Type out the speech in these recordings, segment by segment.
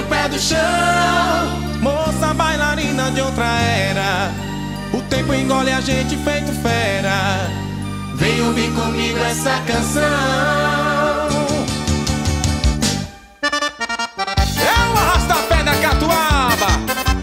o pé do chão. Moça bailarina de outra era, o tempo engole a gente feito fera. Vem ouvir comigo essa canção. É o arrasta-pé da catuaba.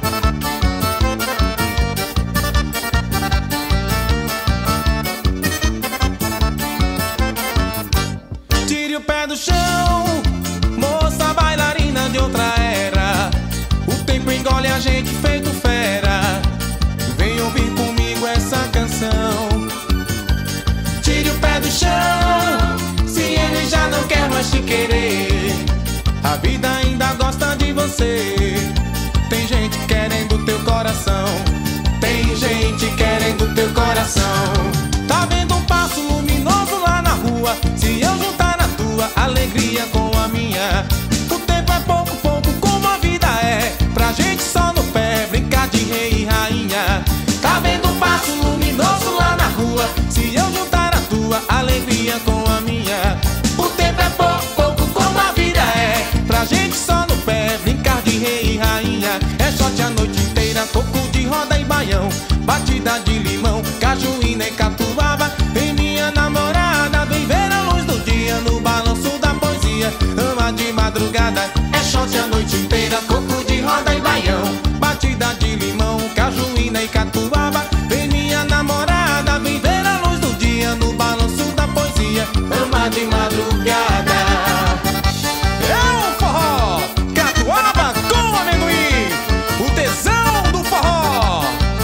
Tire o pé do chão, moça bailarina de outra era, o tempo engole a gente feito fera. Vem ouvir comigo essa canção. Tire o pé do chão, se ele já não quer mais te querer. A vida ainda gosta de você. Tem gente querendo teu coração. Tem gente querendo teu coração. Tá vendo um passo luminoso lá na rua? Se eu juntar a tua alegria com a minha, o tempo é pouco, pouco como a vida é. Pra gente só no pé, brincar de rei e rainha. Tá vendo um passo luminoso lá na rua? Se eu juntar a tua alegria com a minha, o tempo é pouco, pouco como a vida é. pra gente só no pé, brincar de rei e rainha. É shot a noite inteira, coco de roda e baião, batida de limão, cajuína e catuaba. Vem minha namorada, vem ver a luz do dia no balanço da poesia. Ama de madrugada, É shot a noite inteira, coco de roda e baião, batida de limão, cajuína e catuaba. Vem minha namorada, vem ver a luz do dia no balanço da poesia. ama de madrugada. É o forró, catuaba com amendoim, o tesão do forró.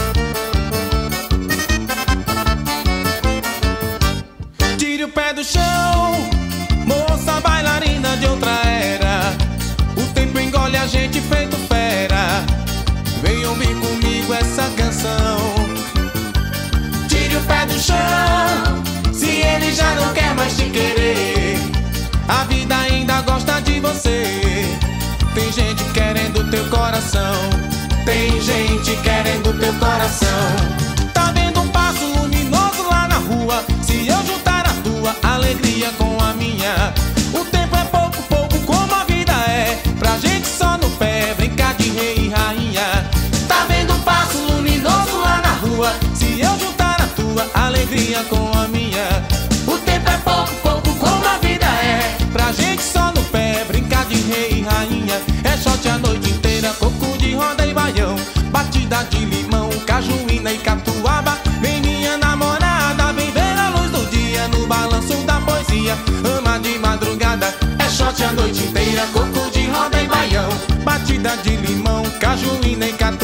Tire o pé do chão, moça bailarina de outra era, o tempo engole a gente feito fera. Vem ouvir comigo essa canção. Tire o pé do chão, se ele já não quer mais te querer. A vida ainda gosta de você. Tem gente querendo teu coração. Tem gente querendo teu coração. Tá vendo um passo luminoso lá na rua? Se eu juntar a tua alegria com a minha, o tempo é pouco, pouco como a vida é. Pra gente só no pé, brincar de rei e rainha. Tá vendo um passo luminoso lá na rua? Se eu juntar a tua alegria com a minha, O tempo é pouco, pouco como a vida é. pra gente só no pé, brincar de rei e rainha. É shot a noite inteira, coco de roda e baião, batida de limão, cajuína e catuaba. Vem minha namorada, vem ver a luz do dia no balanço da poesia. Ama de madrugada, É shot a noite inteira, coco de roda e baião, batida de limão, cajuína e catuaba.